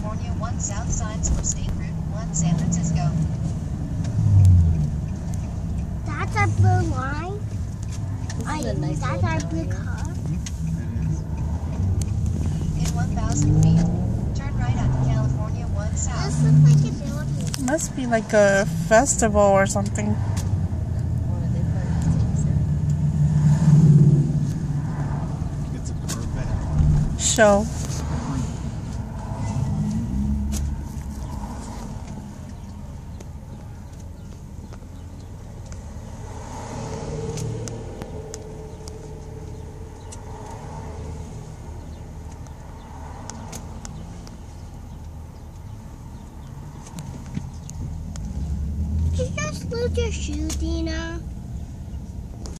California 1 South signs for State Route 1 San Francisco. That's our blue line. Nice That's our blue car. In 1,000 feet, turn right onto California 1 South. This looks like a building. Must be like a festival or something. It's a Corvette. Show. Did you just lose your shoe, Dina?